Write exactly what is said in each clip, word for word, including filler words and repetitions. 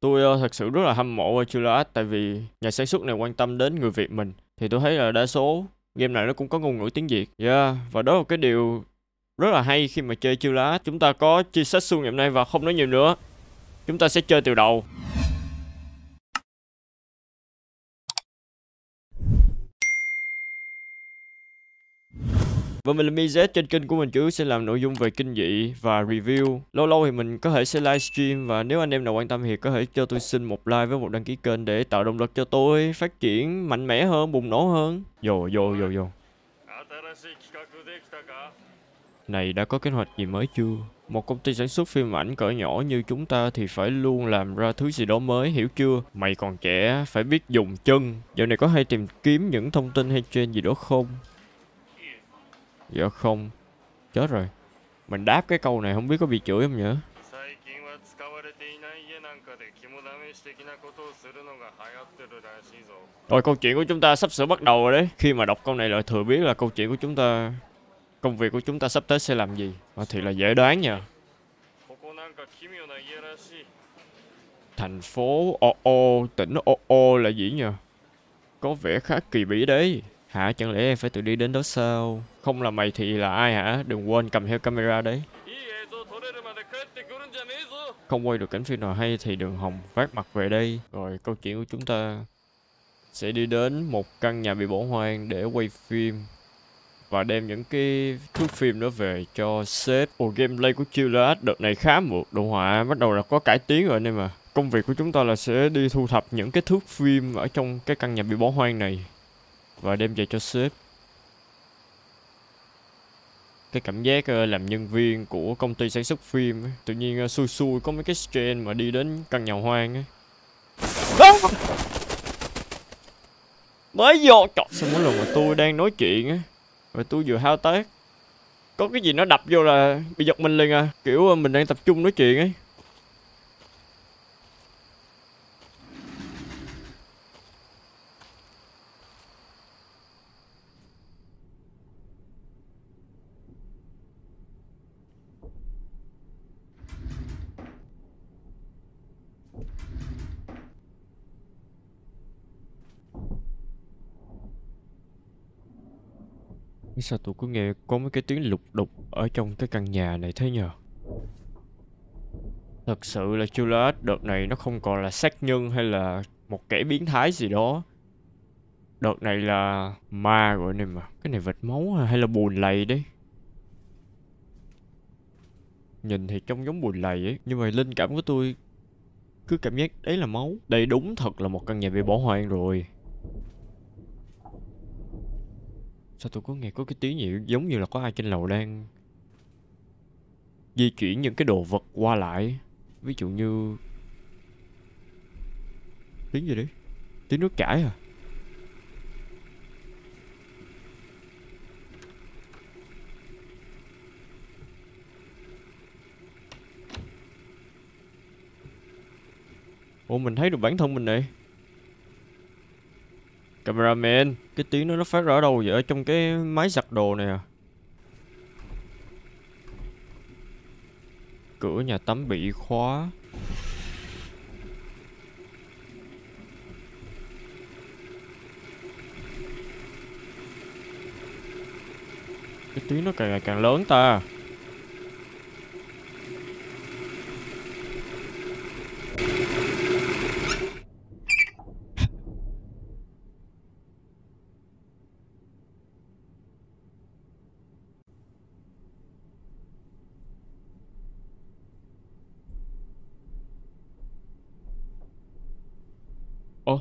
Tôi ờ, thật sự rất là hâm mộ Chilliwack tại vì nhà sản xuất này quan tâm đến người Việt mình. Thì tôi thấy là đa số game này nó cũng có ngôn ngữ tiếng Việt. Yeah, và đó là cái điều rất là hay khi mà chơi Chilliwatt. Chúng ta có Chisatsu ngày hôm nay và không nói nhiều nữa. Chúng ta sẽ chơi từ đầu. Và mình là Mi-Z, trên kênh của mình chủ yếu sẽ làm nội dung về kinh dị và review. Lâu lâu thì mình có thể sẽ livestream, và nếu anh em nào quan tâm thì có thể cho tôi xin một like với một đăng ký kênh để tạo động lực cho tôi phát triển mạnh mẽ hơn, bùng nổ hơn. Vô vô vô vô. Này, đã có kế hoạch gì mới chưa? Một công ty sản xuất phim ảnh cỡ nhỏ như chúng ta thì phải luôn làm ra thứ gì đó mới, hiểu chưa? Mày còn trẻ, phải biết dùng chân. Dạo này có hay tìm kiếm những thông tin hay trend gì đó không? Dạ không. Chết rồi. Mình đáp cái câu này không biết có bị chửi không nhỉ? Rồi, câu chuyện của chúng ta sắp sửa bắt đầu rồi đấy. Khi mà đọc câu này lại thừa biết là câu chuyện của chúng ta, công việc của chúng ta sắp tới sẽ làm gì. Và thì là dễ đoán nha. Thành phố O O, tỉnh O O là gì nhỉ? Có vẻ khá kỳ bí đấy. Hả, chẳng lẽ em phải tự đi đến đó sao? Không là mày thì là ai hả? Đừng quên cầm theo camera đấy. Không quay được cảnh phim nào hay thì đừng hòng vác mặt về đây. Rồi, câu chuyện của chúng ta sẽ đi đến một căn nhà bị bỏ hoang để quay phim và đem những cái thước phim đó về cho sếp. Ồ, gameplay của Chilliwatt đợt này khá mượt, đồ họa bắt đầu là có cải tiến rồi nên mà. Công việc của chúng ta là sẽ đi thu thập những cái thước phim ở trong cái căn nhà bị bỏ hoang này và đem về cho sếp. Cái cảm giác uh, làm nhân viên của công ty sản xuất phim ấy, tự nhiên uh, xui xui có mấy cái trend mà đi đến căn nhà hoang ấy. À! Mới vô trời, sao mỗi lần mà tôi đang nói chuyện á, rồi tôi vừa thao tác, có cái gì nó đập vô là bị giật mình liền à. Kiểu uh, mình đang tập trung nói chuyện ấy. Sao tôi cứ nghe có mấy cái tiếng lục đục ở trong cái căn nhà này thế nhờ? Thật sự là Chilliwatt đợt này nó không còn là sát nhân hay là một kẻ biến thái gì đó. Đợt này là ma rồi này mà. Cái này vệt máu hay là bùn lầy đấy? Nhìn thì trông giống bùn lầy ấy, nhưng mà linh cảm của tôi cứ cảm giác đấy là máu. Đây đúng thật là một căn nhà bị bỏ hoang rồi. Sao tôi có nghe có cái tiếng gì giống như là có ai trên lầu đang di chuyển những cái đồ vật qua lại. Ví dụ như tiếng gì đấy? Tiếng nước chảy à? Ủa, mình thấy được bản thân mình này. Cameraman, cái tiếng đó nó phát ra ở đâu vậy? Ở trong cái máy giặt đồ này à? Cửa nhà tắm bị khóa. Cái tiếng nó càng ngày càng lớn ta. Ồ.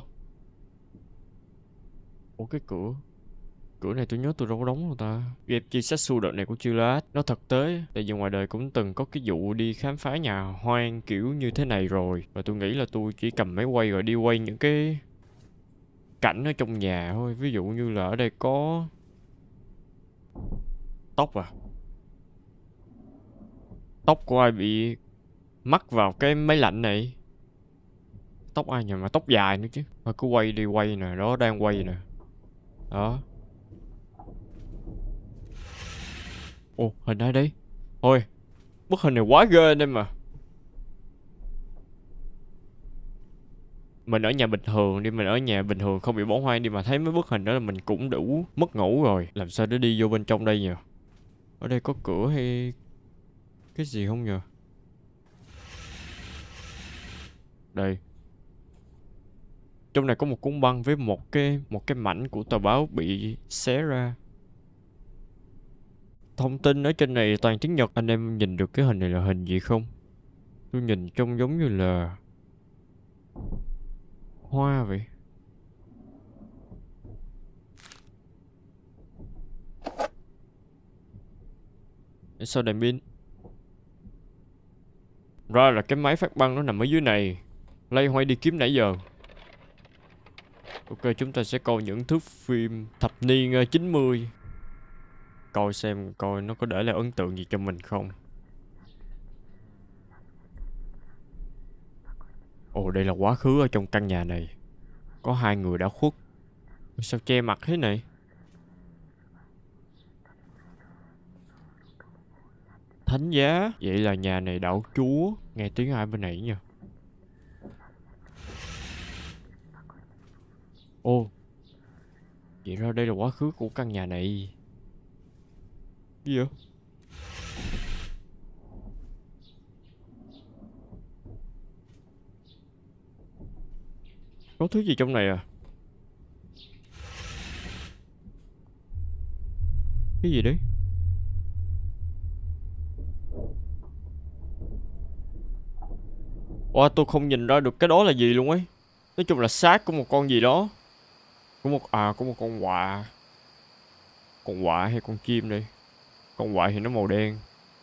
Ủa, cái cửa Cửa này tôi nhớ tôi đâu có đóng đâu ta. Game Chisatsu đợt này của Chilliwatt nó thực tế, tại vì ngoài đời cũng từng có cái vụ đi khám phá nhà hoang kiểu như thế này rồi. Và tôi nghĩ là tôi chỉ cầm máy quay rồi đi quay những cái cảnh ở trong nhà thôi. Ví dụ như là ở đây có tóc à. Tóc của ai bị mắc vào cái máy lạnh này? Tóc ai nhờ mà tóc dài nữa chứ. Thôi cứ quay đi, quay nè, đó đang quay nè. Đó. Ồ, hình ai đấy? Thôi, bức hình này quá ghê nên mà. Mình ở nhà bình thường đi, mình ở nhà bình thường không bị bỏ hoang đi mà thấy mấy bức hình đó là mình cũng đủ mất ngủ rồi. Làm sao để đi vô bên trong đây nhỉ? Ở đây có cửa hay cái gì không nhỉ? Đây. Trong này có một cuốn băng với một cái một cái mảnh của tờ báo bị xé ra. Thông tin ở trên này toàn tiếng Nhật. Anh em nhìn được cái hình này là hình gì không? Tôi nhìn trông giống như là hoa vậy. Để sao đèn pin? Ra là cái máy phát băng nó nằm ở dưới này. Lay hoay đi kiếm nãy giờ. Ok, chúng ta sẽ coi những thước phim thập niên uh, chín mươi. Coi xem coi nó có để lại ấn tượng gì cho mình không. Ồ, đây là quá khứ ở trong căn nhà này. Có hai người đã khuất. Sao che mặt thế này? Thánh giá. Vậy là nhà này đảo chúa. Nghe tiếng ai bên này nha. Ồ, vậy ra đây là quá khứ của căn nhà này. Gì vậy? Có thứ gì trong này à? Cái gì đấy? Ồ, tôi không nhìn ra được cái đó là gì luôn ấy. Nói chung là xác của một con gì đó. Có một à có một con quạ. Con quạ hay con chim đây? Con quạ thì nó màu đen.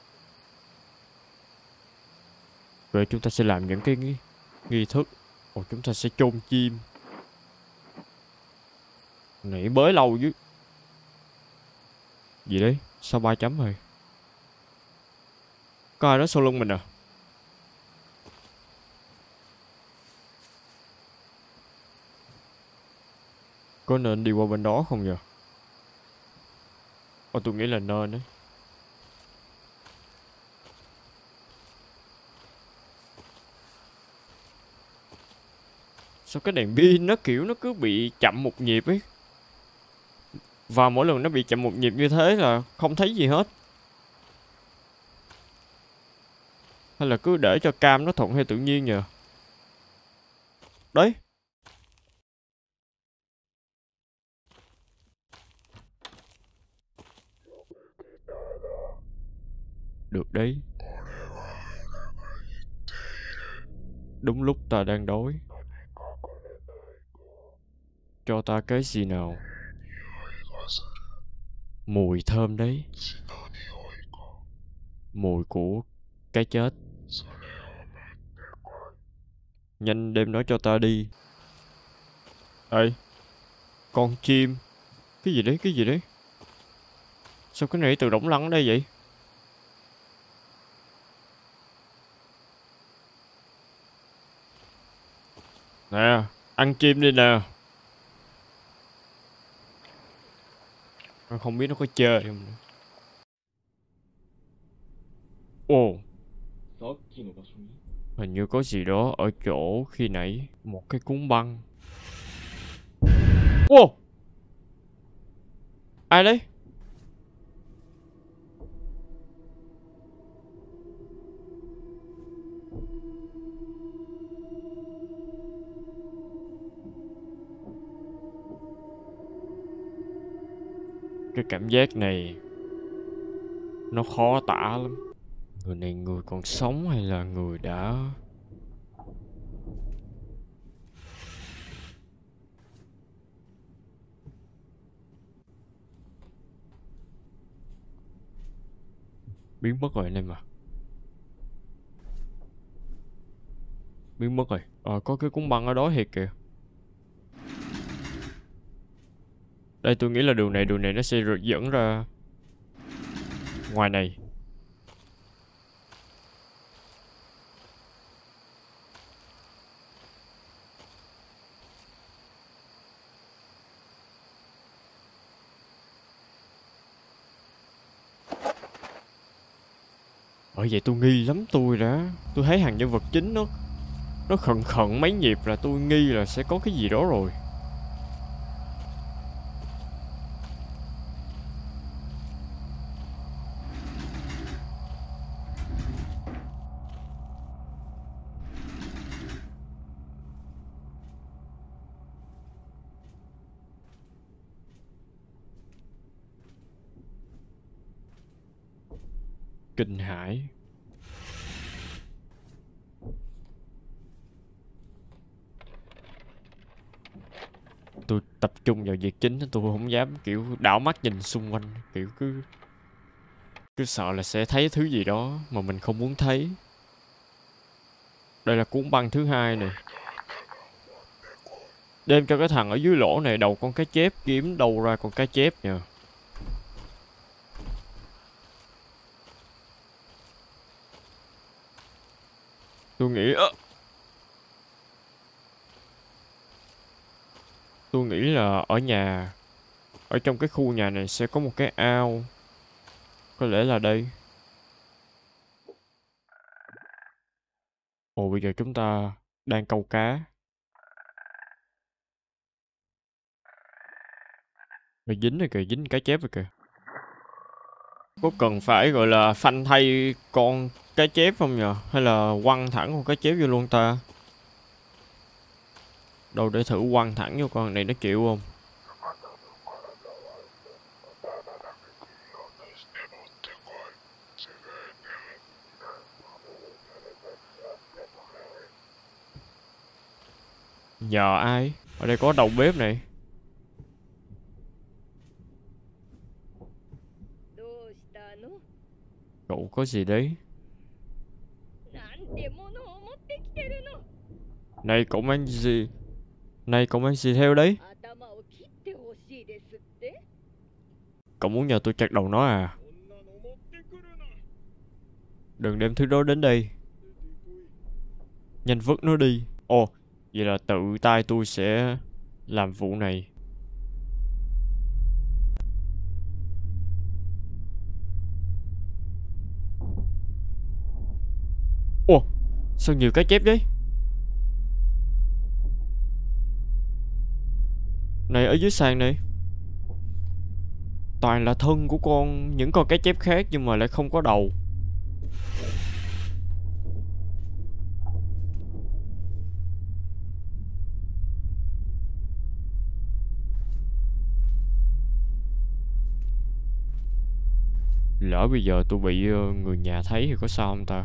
Rồi chúng ta sẽ làm những cái nghi, nghi thức. Ồ, chúng ta sẽ chôn chim. Nãy bới lâu chứ. Gì đấy? Sao ba chấm rồi? Có ai đó sau lưng mình à? Có nên đi qua bên đó không nhờ? Ồ, tôi nghĩ là nên đấy. Sao cái đèn pin nó kiểu nó cứ bị chậm một nhịp ấy. Và mỗi lần nó bị chậm một nhịp như thế là không thấy gì hết. Hay là cứ để cho cam nó thuận theo tự nhiên nhờ? Đấy. Được đấy. Đúng lúc ta đang đói. Cho ta cái gì nào? Mùi thơm đấy. Mùi của cái chết. Nhanh đem nó cho ta đi. Ê, con chim. Cái gì đấy, cái gì đấy? Sao cái này tự động lăn ở đây vậy? Nè, ăn chim đi nè. Không biết nó có chơi không nữa. Ồ, hình như có gì đó ở chỗ khi nãy. Một cái cuốn băng. Ồ, ai đấy? Cái cảm giác này nó khó tả lắm. Người này người còn sống hay là người đã... biến mất rồi anh em à? Biến mất rồi. Ờ, có cái cuốn băng ở đó thiệt kìa. Đây, tôi nghĩ là đường này, đường này nó sẽ dẫn ra ngoài này. Bởi vậy tôi nghi lắm, tôi đã tôi thấy hàng nhân vật chính nó Nó khẩn khẩn mấy nhịp là tôi nghi là sẽ có cái gì đó rồi. Kinh hãi. Tôi tập trung vào việc chính, tôi không dám kiểu đảo mắt nhìn xung quanh, kiểu cứ cứ sợ là sẽ thấy thứ gì đó mà mình không muốn thấy. Đây là cuốn băng thứ hai này. Đem cho cái thằng ở dưới lỗ này đầu con cá chép, kiếm đâu ra con cá chép nha. Tôi nghĩ á, tôi nghĩ là ở nhà, ở trong cái khu nhà này sẽ có một cái ao. Có lẽ là đây. Ồ, bây giờ chúng ta đang câu cá. Rồi dính rồi kìa, dính cá chép rồi kìa. Có cần phải gọi là phanh thay con cá chép không nhờ? Hay là quăng thẳng con cá chép vô luôn ta? Đâu để thử quăng thẳng vô con này nó chịu không? Nhờ ai? Ở đây có đầu bếp này. Cậu có gì đấy? Này cậu mang gì? Này cậu mang gì theo đấy? Cậu muốn nhờ tôi chặt đầu nó à? Đừng đem thứ đó đến đây. Nhanh vứt nó đi. Ồ, vậy là tự tay tôi sẽ làm vụ này. Ồ, sao nhiều cá chép đấy? Này, ở dưới sàn này toàn là thân của con, những con cá chép khác nhưng mà lại không có đầu. Lỡ bây giờ tôi bị ờ, người nhà thấy thì có sao không ta?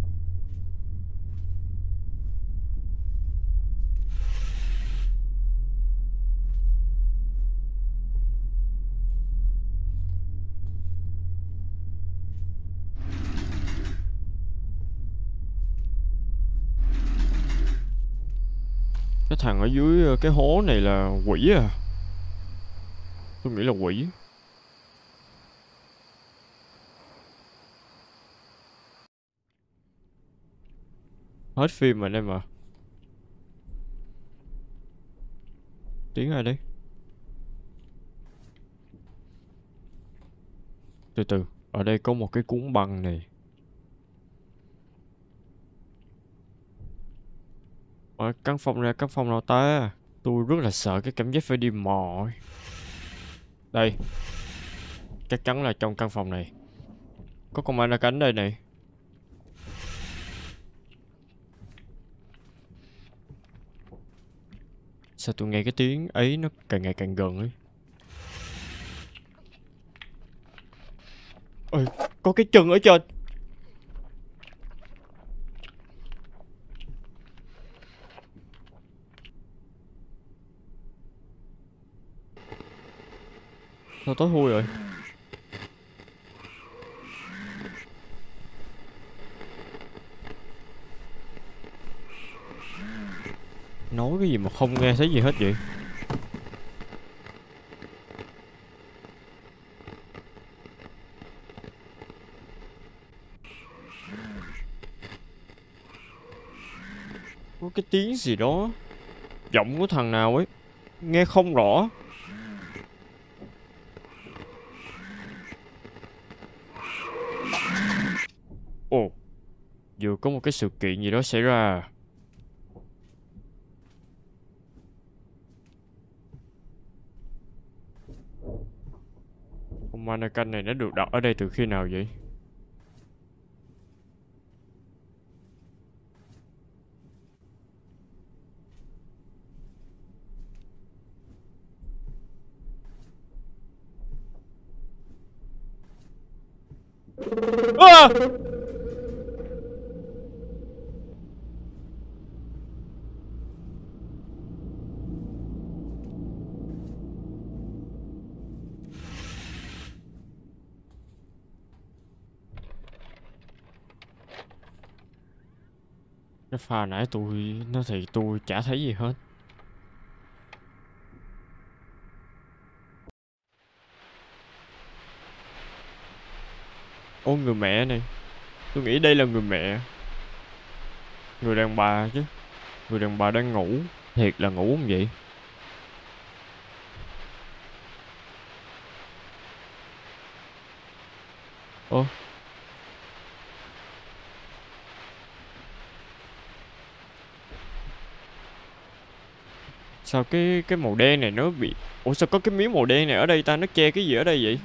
Cái thằng ở dưới ờ, cái hố này là quỷ à? Tôi nghĩ là quỷ. Hết phim rồi em mà. Tiếng ai đấy? Từ từ, ở đây có một cái cuốn băng này. Ở căn phòng ra, căn phòng nào ta? Tôi rất là sợ cái cảm giác phải đi mò. Đây, chắc chắn là trong căn phòng này. Có con ma cánh đây này. Sao tôi nghe cái tiếng ấy nó càng ngày càng gần ấy. Ôi, có cái chân ở trên. Sao tối thui rồi? Nói cái gì mà không nghe thấy gì hết vậy? Có cái tiếng gì đó. Giọng của thằng nào ấy, nghe không rõ. Ồ, vừa có một cái sự kiện gì đó xảy ra. Mannequin này nó được đặt ở đây từ khi nào vậy? À! Cái pha nãy tôi nó thì tôi chả thấy gì hết. Ô, người mẹ này. Tôi nghĩ đây là người mẹ. Người đàn bà chứ. Người đàn bà đang ngủ. Thiệt là ngủ không vậy? Ô, sao cái cái màu đen này nó bị... Ủa sao có cái miếng màu đen này ở đây ta? Nó che cái gì ở đây vậy?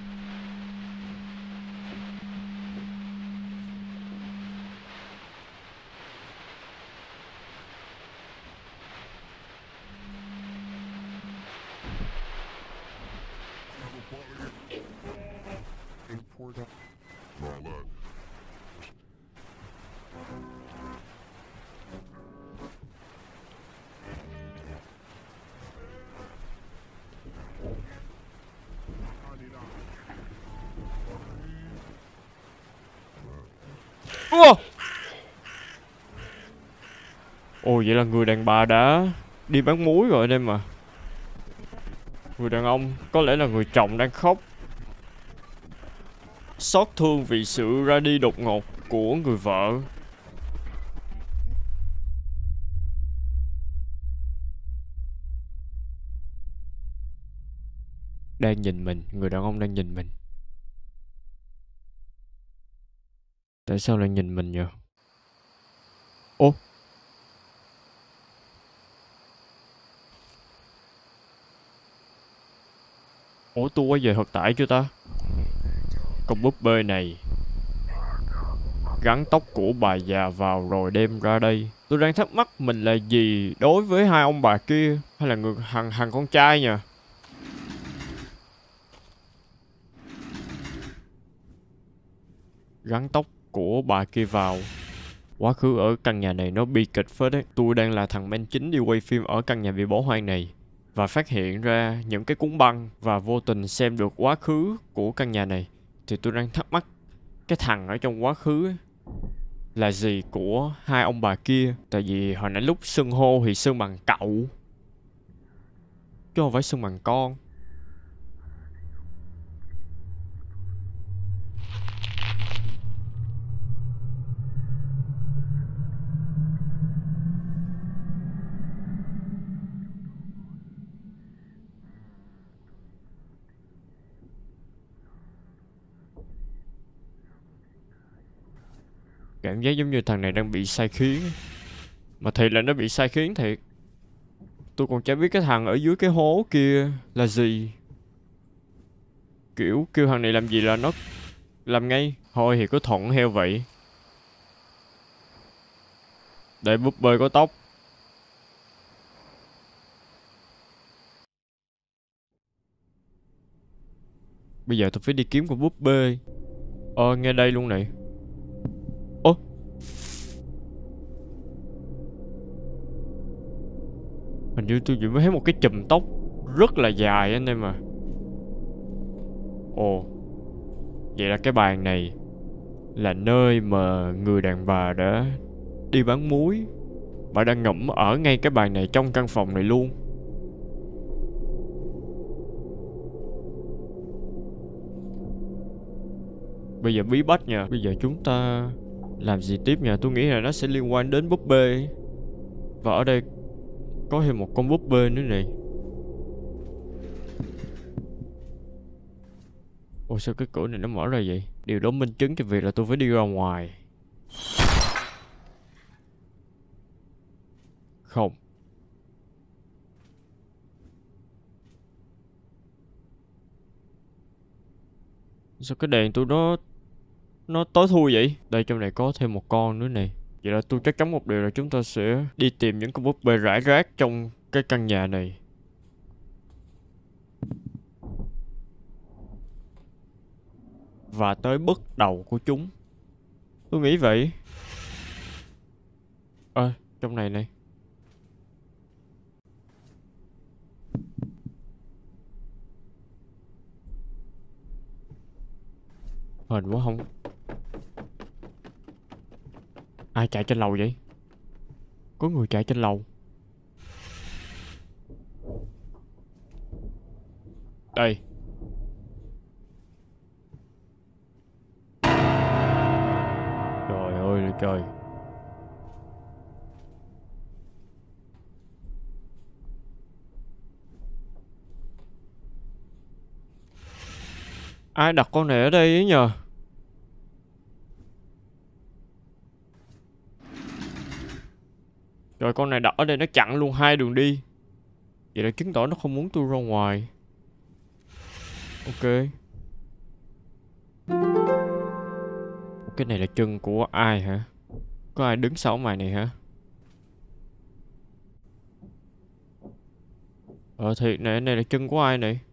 Ủa! Ồ, vậy là người đàn bà đã đi bán muối rồi đây mà. Người đàn ông có lẽ là người chồng đang khóc, xót thương vì sự ra đi đột ngột của người vợ. Đang nhìn mình, người đàn ông đang nhìn mình. Tại sao lại nhìn mình vậy? Ô, ủa tôi quay về thực tại chưa ta? Con búp bê này gắn tóc của bà già vào rồi đem ra đây. Tôi đang thắc mắc mình là gì đối với hai ông bà kia, hay là người thằng thằng con trai nha. Gắn tóc của bà kia vào. Quá khứ ở căn nhà này nó bi kịch phết đấy. Tôi đang là thằng main chính đi quay phim ở căn nhà bị bỏ hoang này, và phát hiện ra những cái cuốn băng và vô tình xem được quá khứ của căn nhà này. Thì tôi đang thắc mắc cái thằng ở trong quá khứ ấy là gì của hai ông bà kia. Tại vì hồi nãy lúc xưng hô thì xưng bằng cậu, chứ không phải xưng bằng con. Cảm giác giống như thằng này đang bị sai khiến. Mà thiệt là nó bị sai khiến thiệt. Tôi còn chả biết cái thằng ở dưới cái hố kia là gì. Kiểu kêu thằng này làm gì là nó làm ngay. Thôi thì cứ thuận theo vậy. Để búp bê có tóc. Bây giờ tôi phải đi kiếm con búp bê. Ờ, nghe đây luôn này. Ơ, hình như tôi vừa mới thấy một cái chùm tóc rất là dài anh em mà. Ồ, vậy là cái bàn này là nơi mà người đàn bà đã đi bán muối. Bà đang ngẫm ở ngay cái bàn này trong căn phòng này luôn. Bây giờ bí bách nha. Bây giờ chúng ta làm gì tiếp nha? Tôi nghĩ là nó sẽ liên quan đến búp bê. Và ở đây có thêm một con búp bê nữa này. Ôi sao cái cửa này nó mở ra vậy? Điều đó minh chứng cho việc là tôi phải đi ra ngoài. Không. Sao cái đèn tôi nó Nó tối thui vậy? Đây, trong này có thêm một con nữa này. Vậy là tôi chắc chắn một điều là chúng ta sẽ đi tìm những con búp bê rải rác trong cái căn nhà này. Và tới bước đầu của chúng. Tôi nghĩ vậy. Ơ, trong này này. Hên quá không. Ai chạy trên lầu vậy? Có người chạy trên lầu. Đây. Trời ơi là trời. Ai đặt con này ở đây ấy nhờ? Rồi con này đặt ở đây nó chặn luôn hai đường đi. Vậy là chứng tỏ nó không muốn tôi ra ngoài. Ok. Cái này là chân của ai hả? Có ai đứng sau mày này hả? Ờ thiệt này, này là chân của ai này?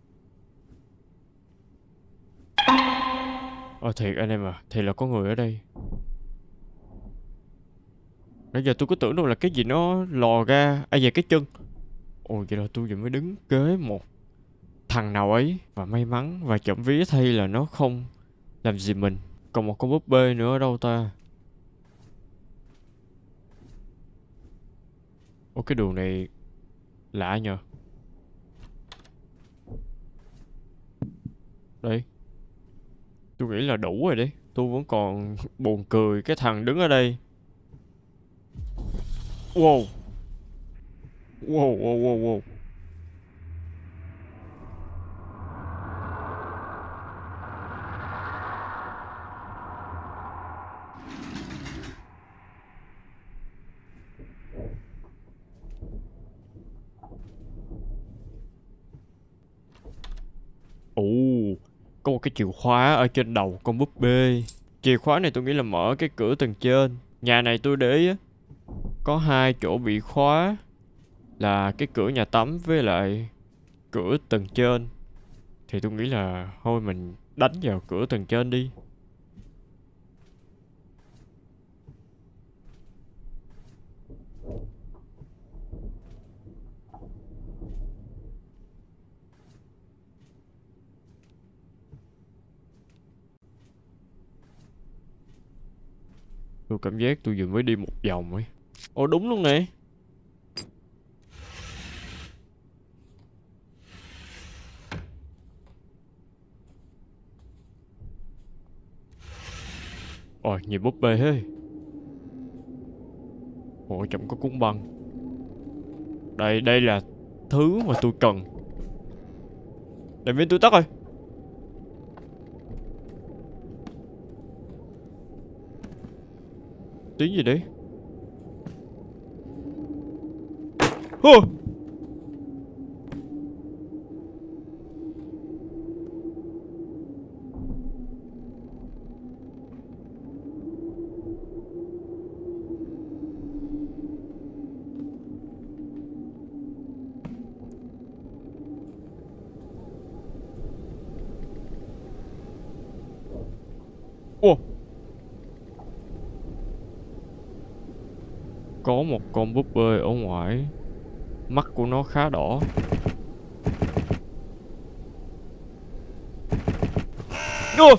Ờ thiệt anh em à, thì là có người ở đây. Nãy giờ tôi cứ tưởng đâu là cái gì nó lò ra. À về cái chân. Ồ vậy là tôi vừa mới đứng kế một thằng nào ấy. Và may mắn và trộm vía thay là nó không làm gì mình. Còn một con búp bê nữa ở đâu ta? Ồ cái đường này lạ nhờ. Đây. Tôi nghĩ là đủ rồi đấy. Tôi vẫn còn buồn cười cái thằng đứng ở đây. Wow. Wow wow wow wow. Ồ, có một cái chìa khóa ở trên đầu con búp bê. Chìa khóa này tôi nghĩ là mở cái cửa tầng trên. Nhà này tôi để ý á, có hai chỗ bị khóa. Là cái cửa nhà tắm với lại cửa tầng trên. Thì tôi nghĩ là thôi mình đánh vào cửa tầng trên đi. Tôi cảm giác tôi vừa mới đi một vòng ấy. Ồ đúng luôn nè. Ôi nhiều búp bê thế. Ồ chẳng có cuốn băng. Đây đây là thứ mà tôi cần. Đèn pin tôi tắt rồi. Tiếng gì đấy? Hơ. Ồ. Có một con búp bê ở ngoài. Mắt của nó khá đỏ. Ồ.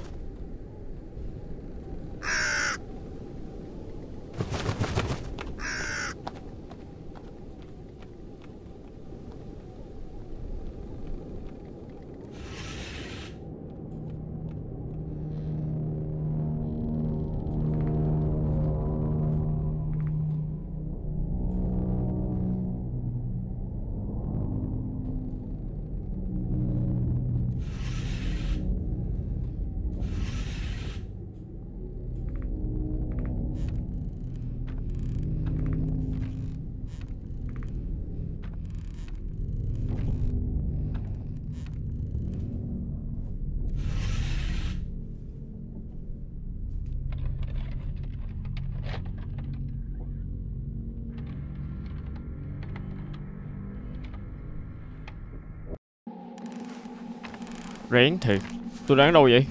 Rén thiệt. Tôi đang đâu vậy?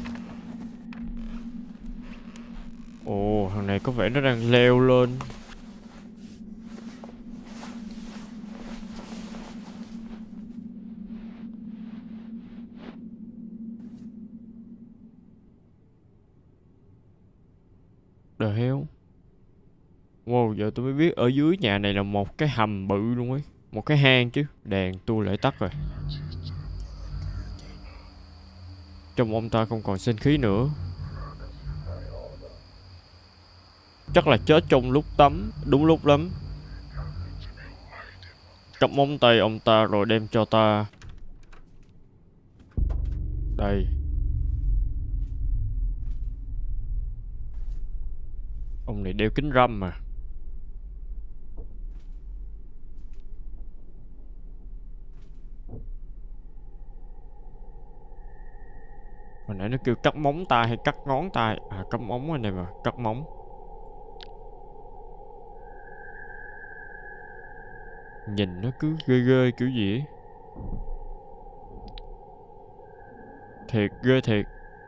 Ồ, thằng này có vẻ nó đang leo lên. The hell. Wow, giờ tôi mới biết ở dưới nhà này là một cái hầm bự luôn ấy. Một cái hang chứ. Đèn tôi lại tắt rồi. Trông ông ta không còn sinh khí nữa. Chắc là chết trong lúc tắm. Đúng lúc lắm. Cặp móng tay ông ta rồi đem cho ta. Đây. Ông này đeo kính râm mà. Hồi nãy nó kêu cắt móng tay hay cắt ngón tay. À, cắt móng anh em à. Cắt móng. Nhìn nó cứ ghê ghê kiểu gì ấy. Thiệt ghê thiệt.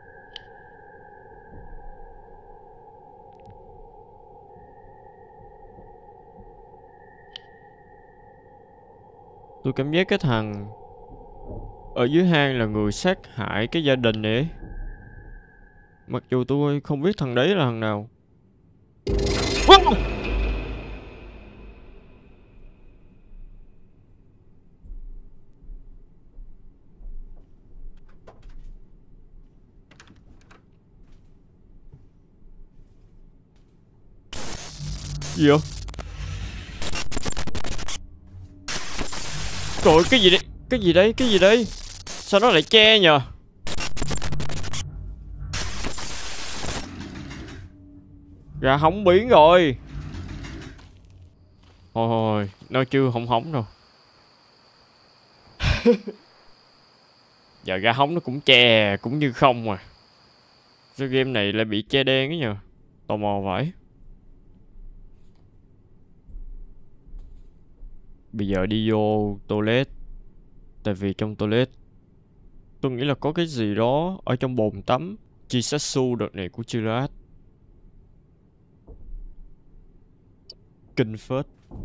Tôi cảm giác cái thằng ở dưới hang là người sát hại cái gia đình này ấy. Mặc dù tôi không biết thằng đấy là thằng nào. Gì vậy? Trời ơi, cái gì đây? Cái gì đấy? Cái gì đấy? Sao nó lại che nhờ? Gà hóng biến rồi. Thôi thôi, nó chưa hỏng hỏng đâu. Giờ gà hóng nó cũng che, cũng như không mà. Sao game này lại bị che đen ấy nhờ? Tò mò vậy. Bây giờ đi vô toilet. Tại vì trong toilet tôi nghĩ là có cái gì đó ở trong bồn tắm Jisatsu đợt này của Chirac. Kinh phết.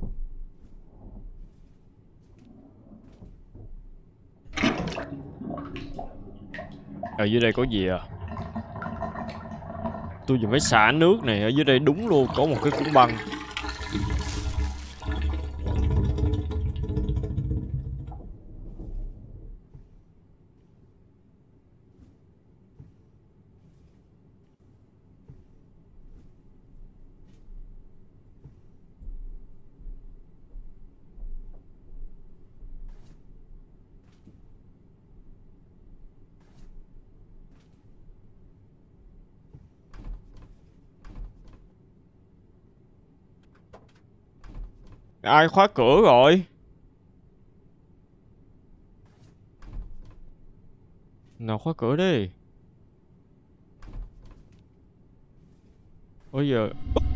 Ở dưới đây có gì à? Tôi vừa mới xả nước này. Ở dưới đây đúng luôn có một cái cuốn băng. Ai khóa cửa rồi? Nào khóa cửa đi. Ôi giờ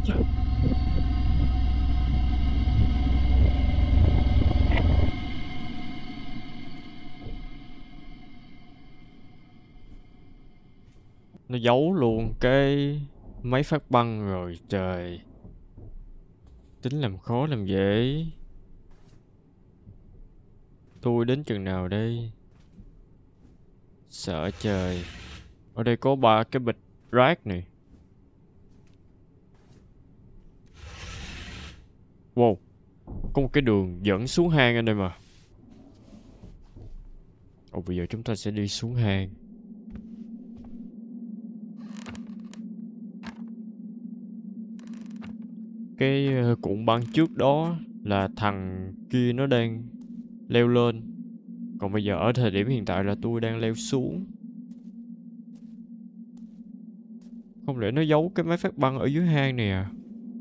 nó giấu luôn cái máy phát băng rồi trời. Tính làm khó làm dễ. Tôi đến chừng nào đây? Sợ trời. Ở đây có ba cái bịch rác này. Wow. Có một cái đường dẫn xuống hang anh đây mà. Ồ, bây giờ chúng ta sẽ đi xuống hang. Cái uh, cuộn băng trước đó là thằng kia nó đang leo lên. Còn bây giờ ở thời điểm hiện tại là tôi đang leo xuống. Không lẽ nó giấu cái máy phát băng ở dưới hang này à?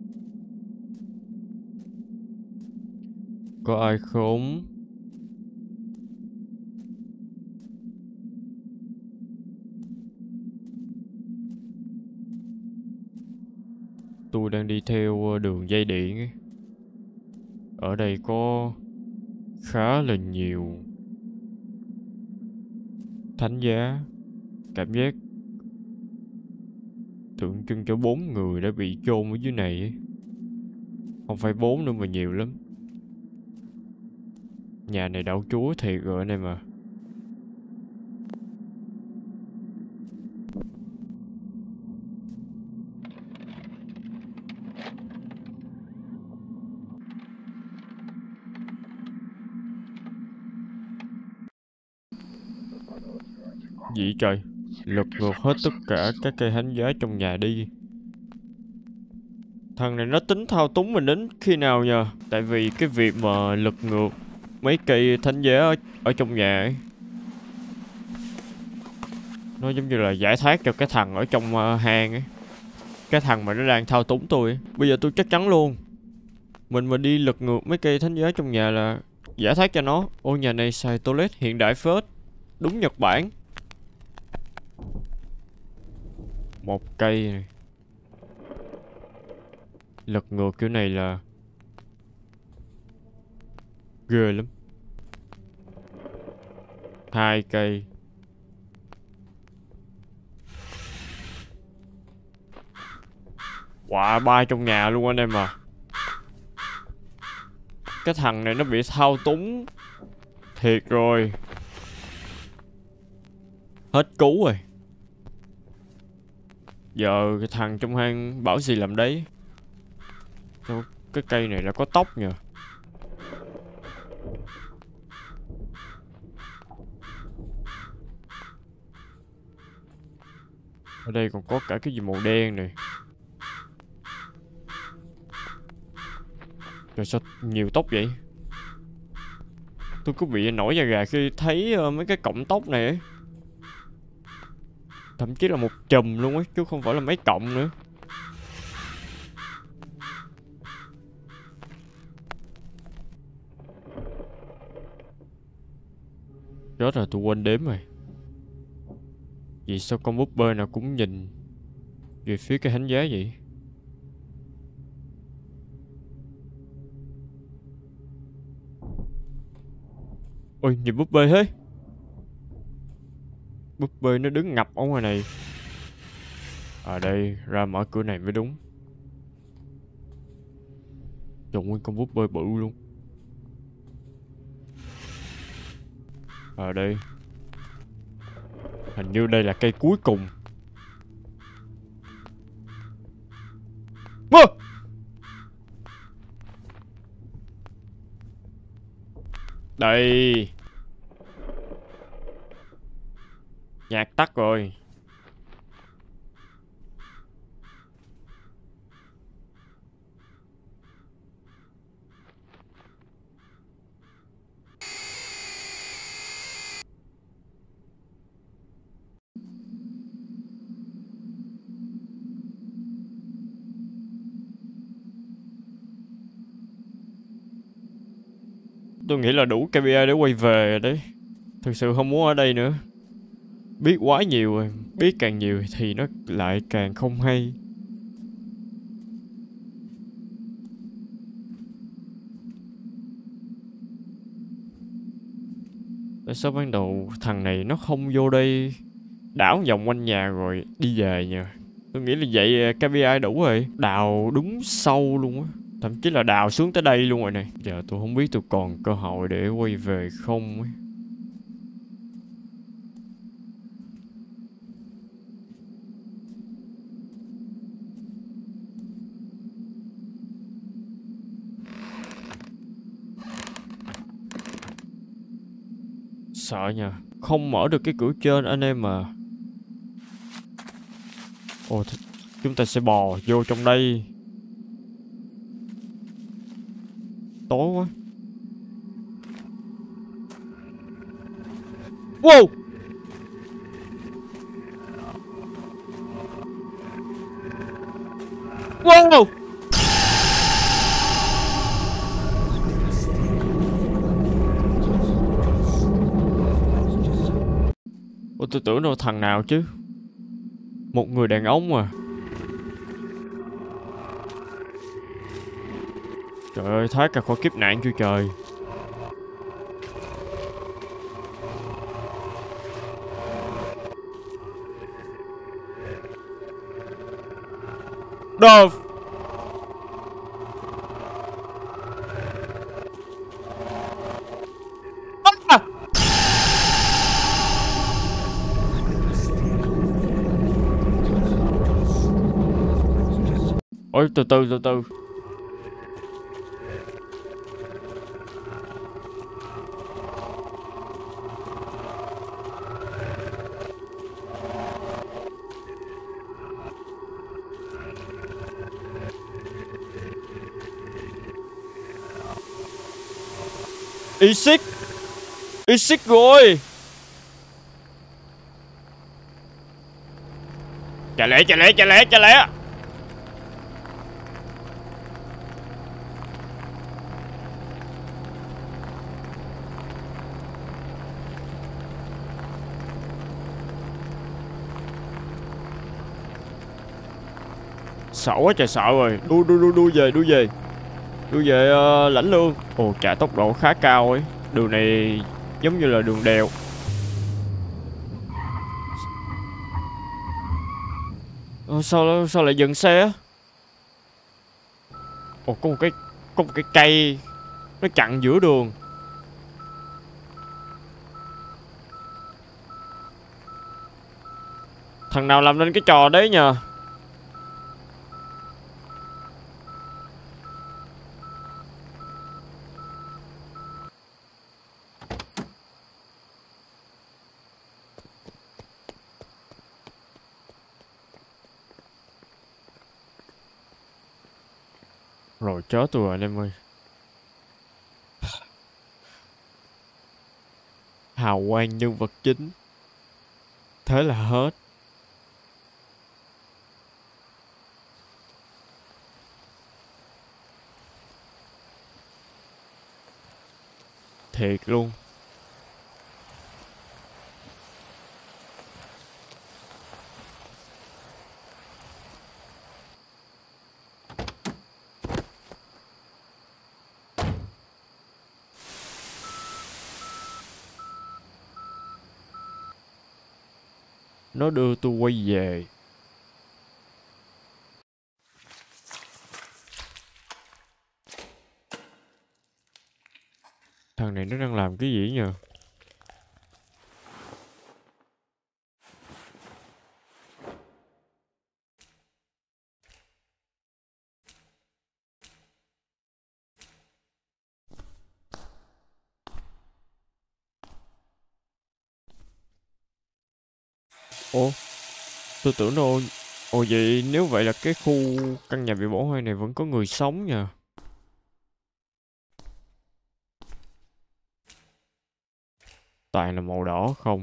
Có ai không? Tôi đang đi theo đường dây điện ấy. Ở đây có khá là nhiều Thánh giá. Cảm giác tượng trưng cho bốn người đã bị chôn ở dưới này ấy. Không phải bốn nữa mà nhiều lắm. Nhà này đậu chúa thiệt rồi anh em à. Gì trời? Lật ngược hết tất cả các cây thánh giá trong nhà đi. Thằng này nó tính thao túng mình đến khi nào nhờ? Tại vì cái việc mà lật ngược mấy cây thánh giá ở, ở trong nhà ấy, nó giống như là giải thoát cho cái thằng ở trong uh, hang ấy. Cái thằng mà nó đang thao túng tôi ấy. Bây giờ tôi chắc chắn luôn, mình mà đi lật ngược mấy cây thánh giá trong nhà là giải thoát cho nó. Ôi nhà này xài toilet hiện đại phết. Đúng Nhật Bản. Một cây này. Lật ngược kiểu này là ghê lắm. Hai cây. Wow, ba trong nhà luôn anh em à. Cái thằng này nó bị thao túng thiệt rồi. Hết cứu rồi. Giờ cái thằng trong hang bảo gì làm đấy. Sao cái cây này là có tóc nhờ. Ở đây còn có cả cái gì màu đen này. Trời sao nhiều tóc vậy? Tôi cứ bị nổi da gà khi thấy uh, mấy cái cọng tóc này ấy. Thậm chí là một chùm luôn ấy, chứ không phải là mấy cọng nữa. Chết rồi, tôi quên đếm rồi. Vì sao con búp bê nào cũng nhìn về phía cái thánh giá vậy? Ôi, nhìn búp bê thế. Búp bê nó đứng ngập ở ngoài này. À đây, ra mở cửa này mới đúng. Trông nguyên con búp bê bự luôn. À đây. Hình như đây là cây cuối cùng. Mơ! Đây. Nhạc tắt rồi. Tôi nghĩ là đủ ca pê i để quay về rồi đấy. Thực sự không muốn ở đây nữa. Biết quá nhiều rồi. Biết càng nhiều thì nó lại càng không hay. Tại sao ban đầu thằng này nó không vô đây đảo vòng quanh nhà rồi đi về nha? Tôi nghĩ là vậy ca pê i đủ rồi. Đào đúng sâu luôn á. Thậm chí là đào xuống tới đây luôn rồi này. Giờ tôi không biết tôi còn cơ hội để quay về không ấy. Sợ nha. Không mở được cái cửa trên anh em mà. Ồ, chúng ta sẽ bò vô trong đây. Tối quá. Wow. Wow. Ủa, tôi tưởng đâu thằng nào chứ. Một người đàn ông à. Trời ơi, thoát ra khỏi kiếp nạn chưa trời. The... À! Ôi, từ từ từ từ. Isaac, Isaac rồi. Chạy lẹ, chạy lẹ, chạy lẹ, chạy lẹ. Sợ quá trời, sợ rồi. Đu đu đu đu về, đu về. Đu về uh, lãnh lương. Ồ, chạy tốc độ khá cao ấy. Đường này giống như là đường đèo. Ờ, sao sao lại dừng xe? Ồ, có một cái có một cái cây nó chặn giữa đường. Thằng nào làm nên cái trò đấy nhờ? Rồi chết tôi rồi anh em ơi. Hào quang nhân vật chính. Thế là hết. Thiệt luôn. Nó đưa tôi quay về. Thằng này nó đang làm cái gì nhờ? Ồ, tôi tưởng đâu. Ồ, vậy nếu vậy là cái khu căn nhà bị bỏ hoang này vẫn có người sống nha. Toàn là màu đỏ không.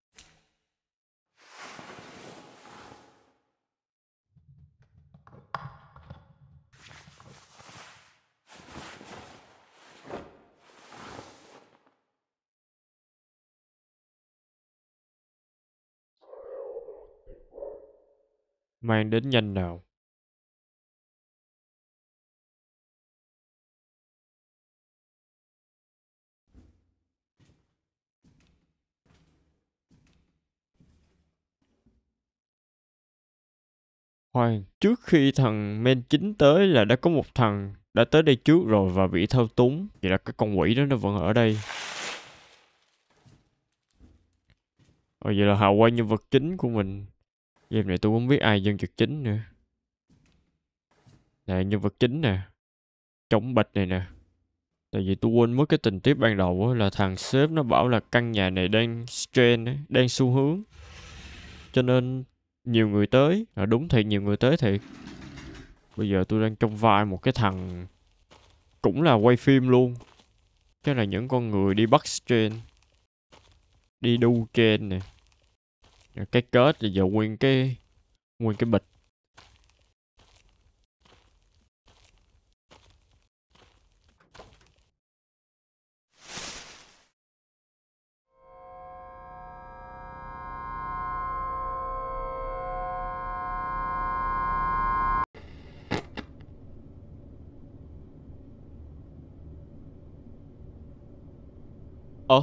Mang đến nhanh nào. Khoan, trước khi thằng main chính tới là đã có một thằng đã tới đây trước rồi và bị thao túng. Vậy là cái con quỷ đó nó vẫn ở đây. Ồ, vậy là hào quang nhân vật chính của mình. Game này tôi không biết ai nhân vật chính nữa. Nè, nhân vật chính nè. Chống bạch này nè. Tại vì tôi quên mất cái tình tiết ban đầu là thằng sếp nó bảo là căn nhà này đang trend, đang xu hướng. Cho nên nhiều người tới. À, đúng thiệt, nhiều người tới thiệt. Bây giờ tôi đang trong vai một cái thằng cũng là quay phim luôn. Chắc là những con người đi bắt trend, đi đu trend nè. Cái kết thì giờ nguyên cái Nguyên cái bịch. Ơ,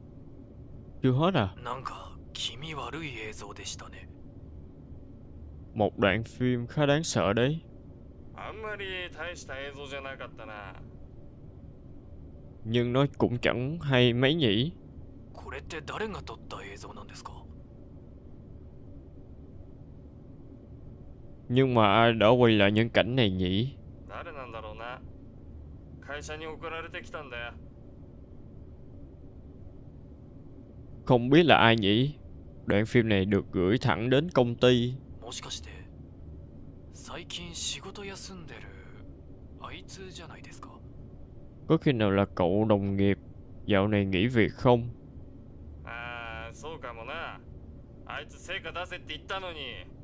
chưa hết à? なんか気味悪い映像でしたね。 Một đoạn phim khá đáng sợ đấy. あんまり大した映像じゃなかったな。 Nhưng nó cũng chẳng hay mấy nhỉ. これって誰が撮った映像なんですか？ Nhưng mà ai đã quay lại những cảnh này nhỉ? 誰なんだろうな。会社に送られてきたんだよ。 Không biết là ai nhỉ? Đoạn phim này được gửi thẳng đến công ty. もしかして最近仕事休んでるあいつじゃないですか？ Có khi nào là cậu đồng nghiệp dạo này nghỉ việc không? ああ、そうかもな。あいつ成果出せって言ったのに。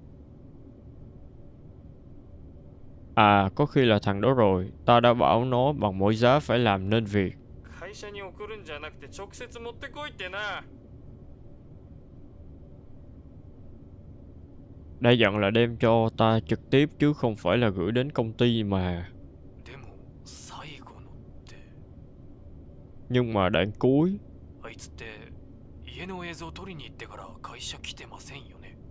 À, có khi là thằng đó rồi. Ta đã bảo nó bằng mọi giá phải làm nên việc. 会社に送るんじゃなくて直接持ってこいってな。 Đã dặn là đem cho ta trực tiếp chứ không phải là gửi đến công ty mà. でも最後のって Nhưng mà đoạn cuối, あいつって家の映像撮りに行ってから会社来てませんよね。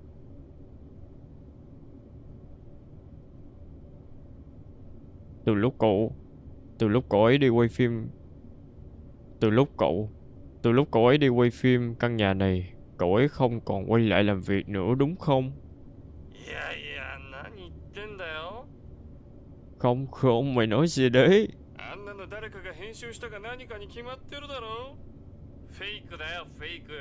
từ lúc cậu từ lúc cậu ấy đi quay phim từ lúc cậu từ lúc cậu ấy đi quay phim căn nhà này, cậu ấy không còn quay lại làm việc nữa đúng không? いやいや、何言ってんだよ。 Không không, mày nói gì đấy? あんなの誰かが編集したか何かに決まってるだろ。フェイクだよ、フェイク。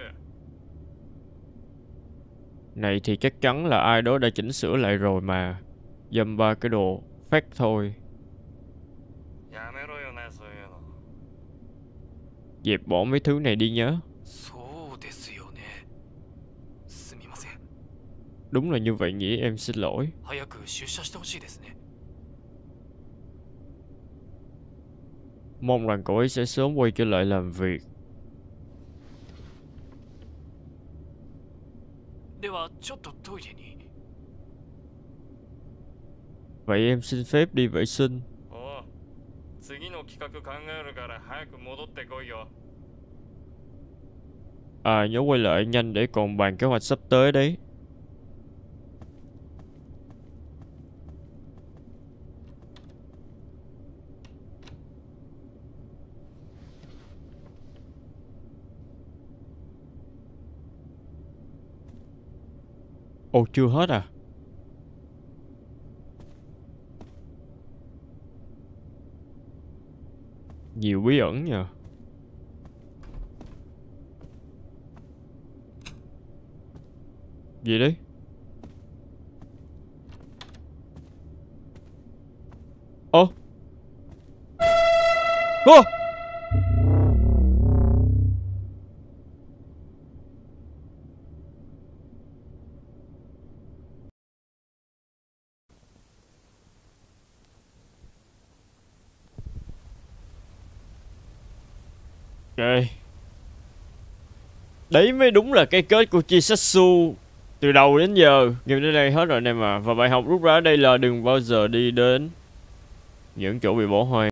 Này thì chắc chắn là ai đó đã chỉnh sửa lại rồi mà. Dăm ba cái đồ fake thôi. やめろよな、そういうの。 Dẹp bỏ mấy thứ này đi nhé. そうですよね。すみません。 Đúng là như vậy nhỉ, em xin lỗi. 早く出社してほしいですね。 Mong rằng cậu ấy sẽ sớm quay trở lại làm việc. ではちょっとトイレに。 Vậy em xin phép đi vệ sinh. おう、次の企画考えるから早く戻ってこいよ。 À, nhớ quay lại nhanh để còn bàn kế hoạch sắp tới đấy. Ồ, chưa hết à? Nhiều bí ẩn nhờ. Gì đấy? Ồ. Ô. Okay. Đấy mới đúng là cái kết của Chisatsu từ đầu đến giờ. Game đến đây hết rồi anh em à. Và bài học rút ra ở đây là đừng bao giờ đi đến những chỗ bị bỏ hoang.